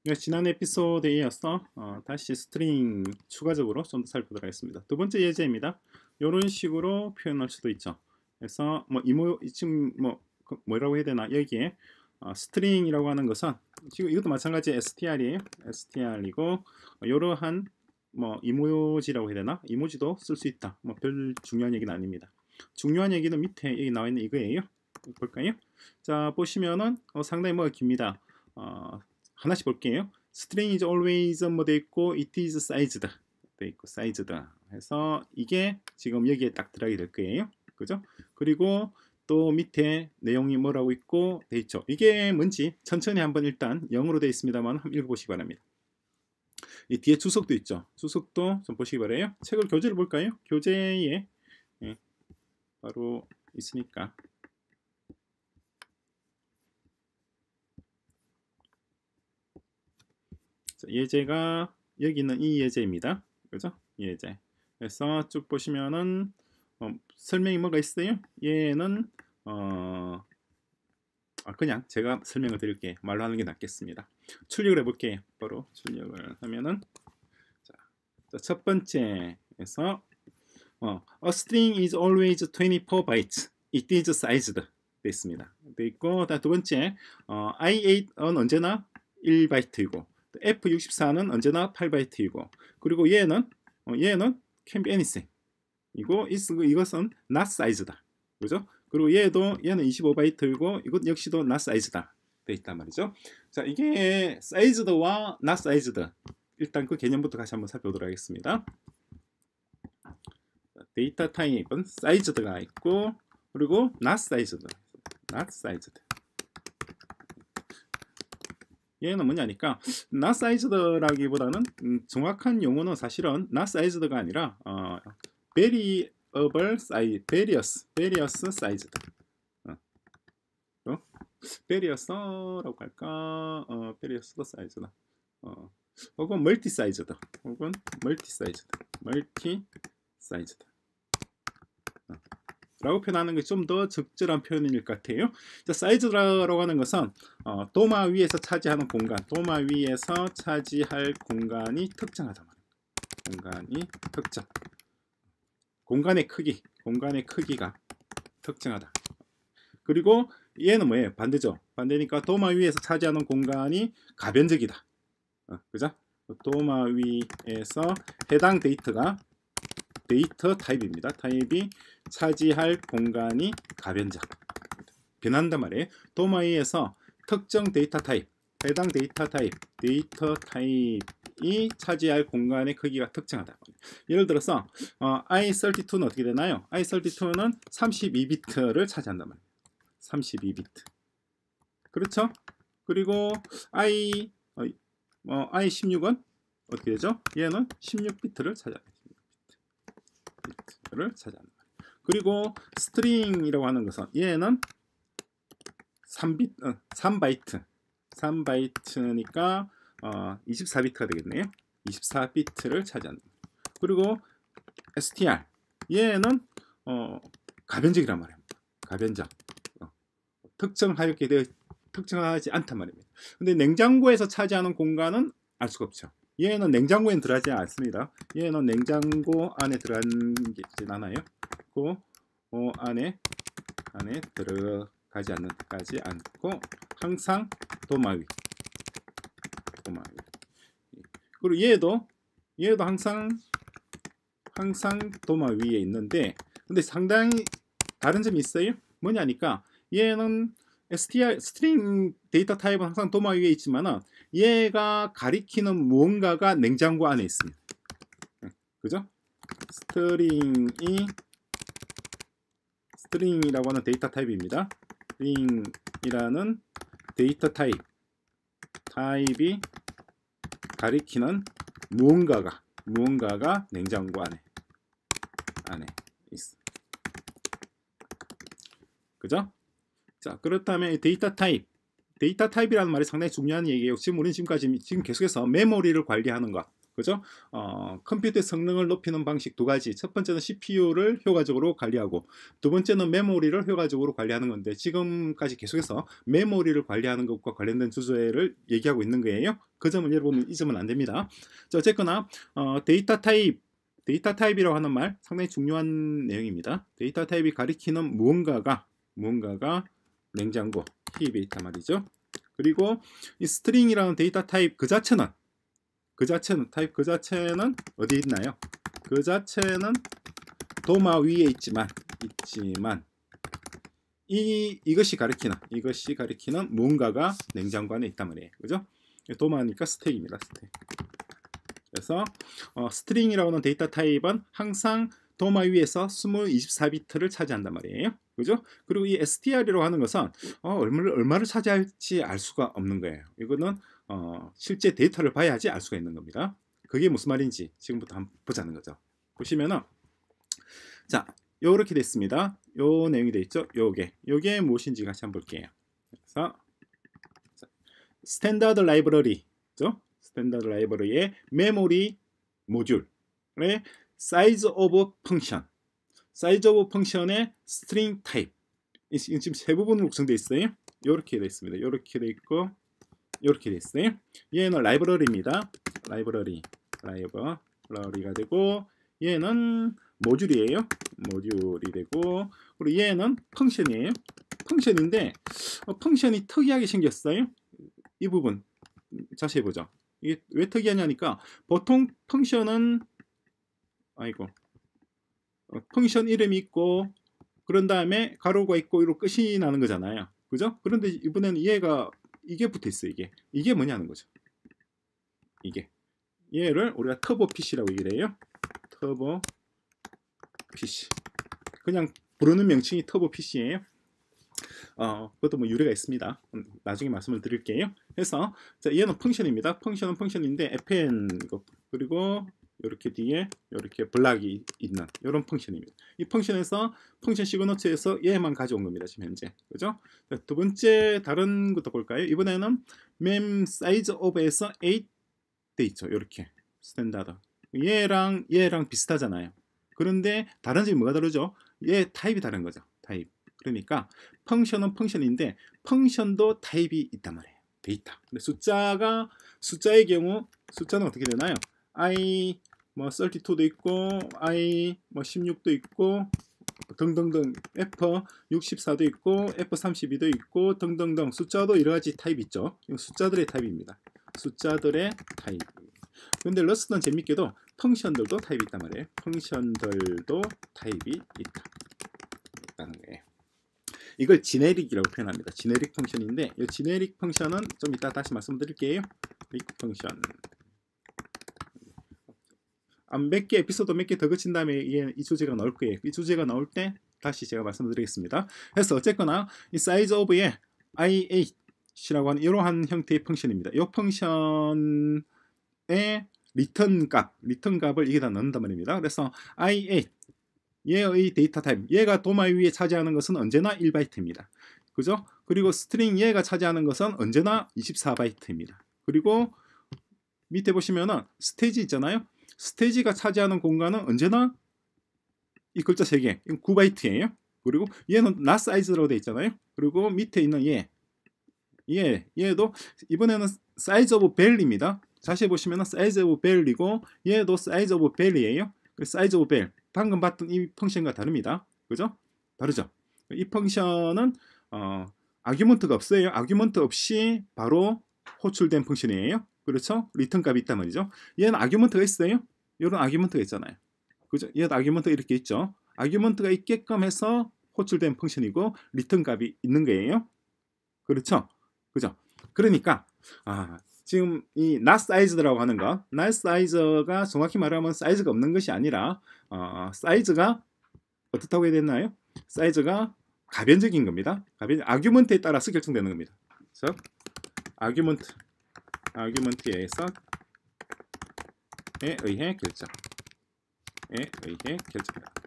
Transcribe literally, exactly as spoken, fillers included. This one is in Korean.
지난 에피소드에 이어서 어, 다시 스트링 추가적으로 좀 더 살펴보도록 하겠습니다. 두 번째 예제입니다. 이런 식으로 표현할 수도 있죠. 그래서 뭐 이모 지금 뭐 뭐라고 해야 되나 여기에 어, 스트링이라고 하는 것은 지금 이것도 마찬가지 에스티알이에요. 에스티알이고 이러한 뭐 이모지라고 해야 되나 이모지도 쓸 수 있다. 뭐 별 중요한 얘기는 아닙니다. 중요한 얘기는 밑에 여기 나와 있는 이거예요. 볼까요? 자 보시면은 어, 상당히 뭐가 깁니다. 어, 하나씩 볼게요. string is always 뭐 돼 있고 it is sized 돼 있고 sized 해서 이게 지금 여기에 딱 들어가게 될 거예요. 그죠? 그리고 또 밑에 내용이 뭐라고 있고 돼 있죠. 이게 뭔지 천천히 한번 일단 영어로 돼 있습니다만 한번 읽어보시기 바랍니다. 이 뒤에 주석도 있죠. 주석도 좀 보시기 바라요. 책을 교재를 볼까요? 교재에 예, 바로 있으니까. 자, 예제가 여기 있는 이 예제입니다. 그죠? 예제. 그래서 쭉 보시면은 어, 설명이 뭐가 있어요? 얘는 어, 아, 그냥 제가 설명을 드릴게요. 말로 하는 게 낫겠습니다. 출력을 해볼게요. 바로 출력을 하면은 자, 첫 번째에서 어, A string is always twenty-four bytes. It is sized. 돼 있습니다. 돼 있고 두 번째 어, 아이 에잇은 언제나 일 바이트이고 에프 육십사는 언제나 팔 바이트이고 그리고 얘는 어, 얘는 can be anything 이고 이것은 not size다. 그죠? 그리고 얘도 얘는 이십오 바이트이고 이것 역시도 not size다. 돼 있단 말이죠. 자, 이게 sized와 not sized 일단 그 개념부터 다시 한번 살펴보도록 하겠습니다. 데이터 타입은 sized가 있고 그리고 not sized, not sized. 얘는 뭐냐니까 not sized라기보다는 음, 정확한 용어는 사실은 not sized가 아니라 어, variable size, various, various sized. 어. 어? various라고 할까? 어, various size다. 어. 혹은 multi sized, 혹은 multi sized, multi sized. 어. 라고 표현하는 게 좀 더 적절한 표현일 것 같아요. 자, 사이즈라고 하는 것은 어, 도마 위에서 차지하는 공간, 도마 위에서 차지할 공간이 특정하다 말입니다. 공간이 특정. 공간의 크기, 공간의 크기가 특정하다. 그리고 얘는 뭐예요? 반대죠. 반대니까 도마 위에서 차지하는 공간이 가변적이다. 어, 그죠? 도마 위에서 해당 데이터가 데이터 타입입니다. 타입이 차지할 공간이 가변적. 변한단 말이에요. 도마 위에서 특정 데이터 타입, 해당 데이터 타입, 데이터 타입이 차지할 공간의 크기가 특정하다. 예를 들어서 어, 아이 삼십이는 어떻게 되나요? 아이 삼십이는 삼십이 비트를 차지한단 말이에요. 삼십이 비트. 그렇죠? 그리고 i 어, 어, 아이 십육은 어떻게 되죠? 얘는 십육 비트를 차지합니다. 를 차지한다. 그리고 스트링이라고 하는 것은 얘는 삼 비트, 어, 삼 바이트, 삼 바이트니까 어, 이십사 비트가 되겠네요. 이십사 비트를 차지한다. 그리고 에스티알 얘는 어, 가변적이란 말입니다. 가변적. 어, 특정하게 되어 특정하지 않단 말입니다. 근데 냉장고에서 차지하는 공간은 알 수가 없죠. 얘는 냉장고에 들어가지 않습니다. 얘는 냉장고 안에 들어가진 않아요. 그 어, 안에 안에 들어가지 않는 가지 않고 항상 도마 위, 도마 위. 그리고 얘도 얘도 항상 항상 도마 위에 있는데, 근데 상당히 다른 점이 있어요. 뭐냐니까 얘는 에스티알 스트링 데이터 타입은 항상 도마 위에 있지만은 얘가 가리키는 무언가가 냉장고 안에 있습니다. 그죠? 스트링이 스트링이라고 하는 데이터 타입입니다. 스트링이라는 데이터 타입 타입이 가리키는 무언가가 무언가가 냉장고 안에 안에 있어. 그죠? 자, 그렇다면 데이터 타입, 데이터 타입이라는 말이 상당히 중요한 얘기예요. 지금 우리는 지금까지 지금 계속해서 메모리를 관리하는 것, 그죠? 어, 컴퓨터의 성능을 높이는 방식 두 가지. 첫 번째는 씨피유를 효과적으로 관리하고, 두 번째는 메모리를 효과적으로 관리하는 건데, 지금까지 계속해서 메모리를 관리하는 것과 관련된 주제를 얘기하고 있는 거예요. 그 점을 여러분은 잊으면 안 됩니다. 자, 어쨌거나 어, 데이터 타입, 데이터 타입이라고 하는 말 상당히 중요한 내용입니다. 데이터 타입이 가리키는 무언가가 무언가가 냉장고, 힙에 있단 말이죠. 그리고 이 스트링이라는 데이터 타입 그 자체는 그 자체는 타입 그 자체는 어디 있나요? 그 자체는 도마 위에 있지만 있지만 이 이것이 가리키는 이것이 가리키는 무언가가 냉장고 안에 있단 말이에요. 그죠? 도마니까 스택입니다. 스택. 그래서 어, 스트링이라고 하는 데이터 타입은 항상 도마 위에서 이십사 비트를 차지한단 말이에요. 그죠? 그리고 이 에스티알이라고 하는 것은 어, 얼마를, 얼마를 차지할지 알 수가 없는 거예요. 이거는 어, 실제 데이터를 봐야지 알 수가 있는 겁니다. 그게 무슨 말인지 지금부터 한번 보자는 거죠. 보시면은 자, 요렇게 됐습니다. 요 내용이 돼 있죠. 요게 요게 무엇인지 같이 한번 볼게요. 그래서 스탠다드 라이브러리죠. 스탠다드 라이브러리의 메모리 모듈의 사이즈 오브 펑션, 사이즈 오브 펑션의 스트링 타입. 지금 세 부분으로 구성되어 있어요. 이렇게 되어 있습니다. 이렇게 되어 있고 이렇게 되어 있어요. 얘는 라이브러리입니다. 라이브러리, 라이브러리가 되고 얘는 모듈이에요. 모듈이 되고 그리고 얘는 펑션이에요. 펑션인데 어, 펑션이 특이하게 생겼어요. 이 부분 자세히 보죠. 이게 왜 특이하냐니까 보통 펑션은 아이고 어, 펑션 이름이 있고 그런 다음에 가로가 있고 이로 끝이 나는 거잖아요. 그죠? 그런데 이번에는 얘가 이게 붙어 있어요. 이게 이게 뭐냐는 거죠. 이게 얘를 우리가 터보 피시라고 얘기를 해요. 터보 피시. 그냥 부르는 명칭이 터보 피시예요. 어, 그것도 뭐 유래가 있습니다. 나중에 말씀을 드릴게요. 그래서 자, 얘는 펑션입니다. 펑션은 펑션인데 에프엔 그리고 이렇게 뒤에 이렇게 블락이 있는 이런 펑션입니다. 이 펑션에서 펑션 시그너처에서 얘만 가져온 겁니다. 지금 현재. 그죠? 자, 두 번째 다른 것도 볼까요? 이번에는 mem size of에서 팔 돼 있죠. 이렇게 스탠다드. 얘랑 얘랑 비슷하잖아요. 그런데 다른 점이 뭐가 다르죠? 얘 타입이 다른 거죠. 타입. 그러니까 펑션은 펑션인데 펑션도 타입이 있단 말이에요. 데이터. 근데 숫자가 숫자의 경우 숫자는 어떻게 되나요? i 뭐 삼십이도 있고 i 뭐 십육도 있고 등등등 f 육십사도 있고 에프 삼십이도 있고 등등등 숫자도 여러 가지 타입 있죠. 이건 숫자들의 타입입니다. 숫자들의 타입. 근데 러스트는 재밌게도 펑션들도 타입이 있단 말이에요. 펑션들도 타입이 있다. 있다는 거예요. 이걸 지네릭이라고 표현합니다. 지네릭 펑션인데 이 지네릭 펑션은 좀 이따 다시 말씀드릴게요. 릭 펑션. 몇 개 에피소드 몇 개 더 거친 다음에 이, 이 주제가 나올 거예요. 이 주제가 나올 때 다시 제가 말씀드리겠습니다. 그래서 어쨌거나 이 사이즈 오브의 아이 에잇이라고 하는 이러한 형태의 펑션입니다. 이 펑션의 리턴 값, 리턴 값을 여기다 넣는단 말입니다. 그래서 아이 에잇 얘의 데이터 타입, 얘가 도마 위에 차지하는 것은 언제나 일 바이트입니다. 그죠? 그리고 스트링 얘가 차지하는 것은 언제나 이십사 바이트입니다. 그리고 밑에 보시면은 스테이지 있잖아요. 스테이지가 차지하는 공간은 언제나 이 글자 세 개, 이건 구 바이트예요. 그리고 얘는 not size라고 되어 있잖아요. 그리고 밑에 있는 얘, 얘, 얘도 이번에는 size of bell입니다. 자세히 보시면은 size of bell이고 얘도 size of bell이에요. size of bell, 방금 봤던 이 펑션과 다릅니다. 그죠? 다르죠? 이 펑션은 어, 아규먼트가 없어요. 아규먼트 없이 바로 호출된 펑션이에요. 그렇죠? 리턴 값이 있단 말이죠. 얘는 아규먼트가 있어요. 이런 아규먼트가 있잖아요. 그죠? 얘도 아규먼트가 이렇게 있죠. 아규먼트가 있게끔 해서 호출된 펑션이고 리턴 값이 있는 거예요. 그렇죠? 그죠? 그러니까 아, 지금 이 not size라고 하는 거, not size가 정확히 말하면 사이즈가 없는 것이 아니라 어, 사이즈가 어떻다고 해야 되나요? 사이즈가 가변적인 겁니다. 가변 아규먼트에 따라서 결정되는 겁니다. 그래서 아규먼트 아규먼트에 의해서 에 의해 결정에 의해 결정이다.